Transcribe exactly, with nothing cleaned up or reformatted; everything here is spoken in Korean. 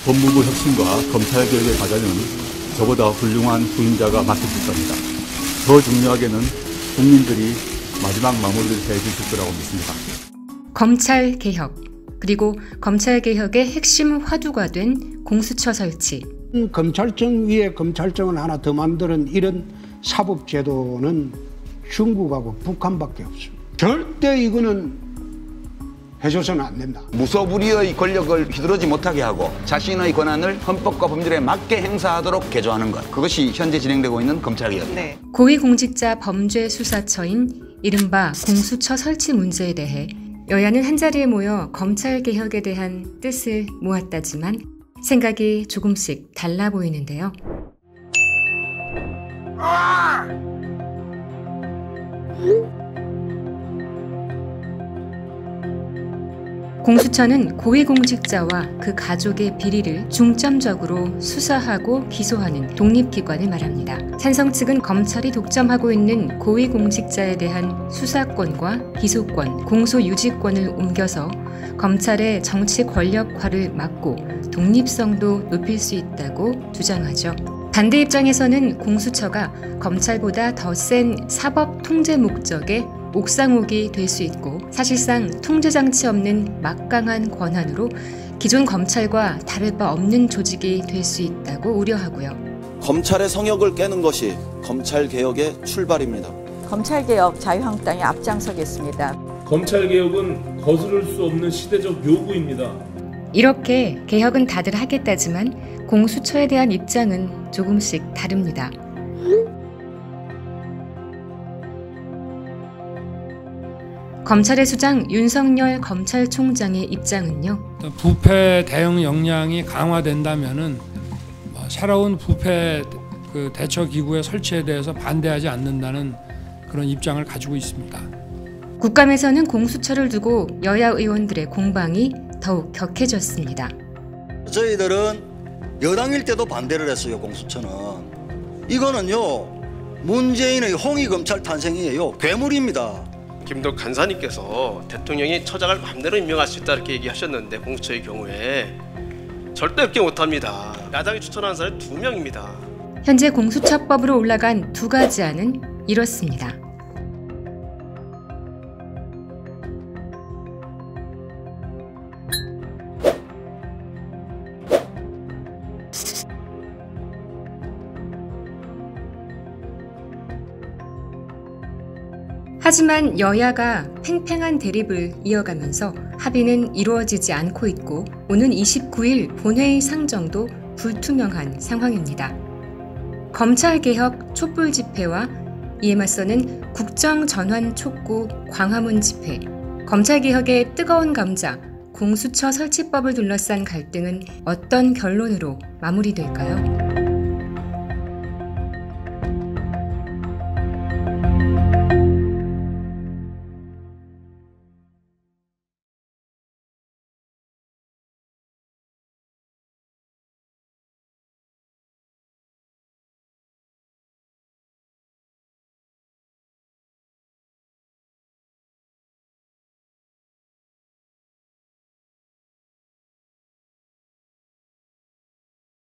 법무부 혁신과 검찰개혁의 과제는 저보다 훌륭한 후임자가 맡으실 겁니다. 더 중요하게는 국민들이 마지막 마무리를 해주실 거라고 믿습니다. 검찰개혁, 그리고 검찰개혁의 핵심 화두가 된 공수처 설치. 검찰청 위에 검찰청을 하나 더 만드는 이런 사법제도는 중국하고 북한밖에 없습니다. 절대 이거는 해줘서는 안 된다. 무소불위의 권력을 휘두르지 못하게 하고 자신의 권한을 헌법과 법률에 맞게 행사하도록 개조하는 것. 그것이 현재 진행되고 있는 검찰개혁입니다. 네. 고위공직자 범죄수사처인 이른바 공수처 설치 문제에 대해 여야는 한자리에 모여 검찰개혁에 대한 뜻을 모았다지만 생각이 조금씩 달라 보이는데요. 아! 공수처는 고위공직자와 그 가족의 비리를 중점적으로 수사하고 기소하는 독립기관을 말합니다. 찬성 측은 검찰이 독점하고 있는 고위공직자에 대한 수사권과 기소권, 공소유지권을 옮겨서 검찰의 정치 권력화를 막고 독립성도 높일 수 있다고 주장하죠. 반대 입장에서는 공수처가 검찰보다 더 센 사법 통제 목적의 옥상옥이 될 수 있고 사실상 통제장치 없는 막강한 권한으로 기존 검찰과 다를 바 없는 조직이 될 수 있다고 우려하고요. 검찰의 성역을 깨는 것이 검찰개혁의 출발입니다. 검찰개혁 자유한국당이 앞장서겠습니다. 검찰개혁은 거스를 수 없는 시대적 요구입니다. 이렇게 개혁은 다들 하겠다지만 공수처에 대한 입장은 조금씩 다릅니다. 검찰의 수장 윤석열 검찰총장의 입장은요. 부패 대응 역량이 강화된다면은 새로운 부패 그 대처 기구의 설치에 대해서 반대하지 않는다는 그런 입장을 가지고 있습니다. 국감에서는 공수처를 두고 여야 의원들의 공방이 더욱 격해졌습니다. 저희들은 여당일 때도 반대를 했어요. 공수처는 이거는요 문재인의 홍익검찰 탄생이에요. 괴물입니다. 김덕 간사님께서 대통령이 처장을 마음대로 임명할 수 있다 이렇게 얘기하셨는데 공수처의 경우에 절대 그렇게 못합니다. 야당이 추천한 사람이 두 명입니다. 현재 공수처법으로 올라간 두 가지 안은 이렇습니다. 하지만 여야가 팽팽한 대립을 이어가면서 합의는 이루어지지 않고 있고 오는 이십구 일 본회의 상정도 불투명한 상황입니다. 검찰개혁 촛불 집회와 이에 맞서는 국정전환 촉구 광화문 집회, 검찰개혁의 뜨거운 감자, 공수처 설치법을 둘러싼 갈등은 어떤 결론으로 마무리될까요?